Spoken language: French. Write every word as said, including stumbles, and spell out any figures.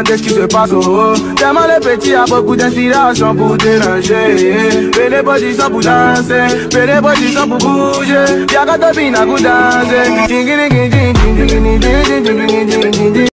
demander ce qui se passe, oh, oh. Tellement le petit a beaucoup d'inspiration pour déranger. Fais les positions pour danser, fais les positions pour bouger. Y'a qu'à te bien à vous danser.